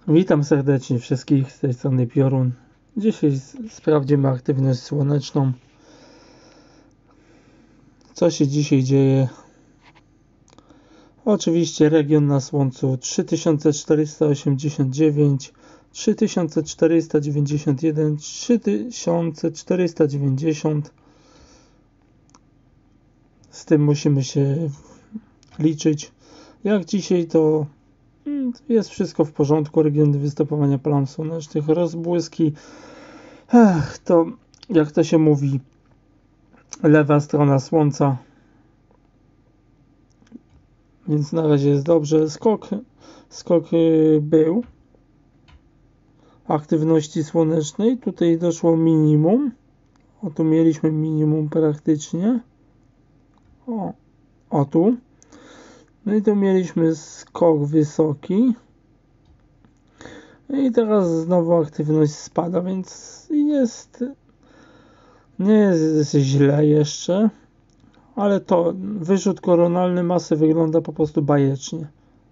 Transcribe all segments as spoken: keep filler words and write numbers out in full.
Witam serdecznie wszystkich, z tej strony Piorun. Dzisiaj sprawdzimy aktywność słoneczną. Co się dzisiaj dzieje? Oczywiście region na Słońcu trzy tysiące czterysta osiemdziesiąt dziewięć, trzy tysiące czterysta dziewięćdziesiąt jeden, trzy tysiące czterysta dziewięćdziesiąt. Z tym musimy się liczyć. Jak dzisiaj to jest wszystko w porządku. Regiony występowania plam słonecznych, rozbłyski. Ech, to jak to się mówi, lewa strona Słońca. Więc na razie jest dobrze. Skok, skok był aktywności słonecznej. Tutaj doszło minimum. O, tu mieliśmy minimum praktycznie. O, o tu. No i tu mieliśmy skok wysoki. I teraz znowu aktywność spada, więc jest, nie jest źle jeszcze, ale to wyrzut koronalny masy wygląda po prostu bajecznie.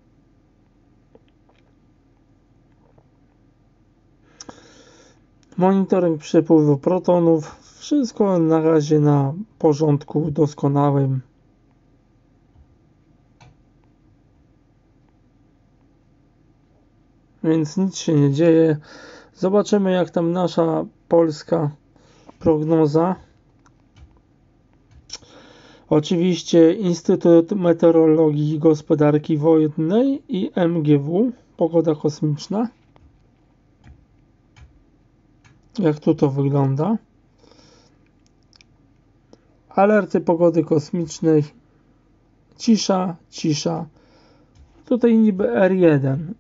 Monitoring przepływu protonów, wszystko na razie na porządku doskonałym. Więc nic się nie dzieje. Zobaczymy, jak tam nasza polska prognoza. Oczywiście Instytut Meteorologii i Gospodarki Wodnej i M G W, pogoda kosmiczna. Jak tu to wygląda? Alerty pogody kosmicznej. Cisza, cisza. Tutaj niby R jeden.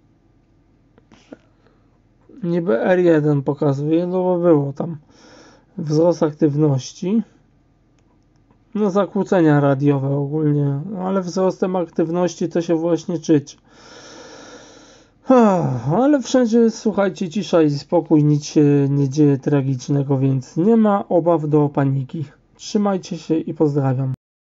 Niby R jeden pokazuje, no bo było tam wzrost aktywności, no zakłócenia radiowe ogólnie, ale wzrostem aktywności to się właśnie czyć. Ale wszędzie, słuchajcie, cisza i spokój, nic się nie dzieje tragicznego, więc nie ma obaw do paniki. Trzymajcie się i pozdrawiam.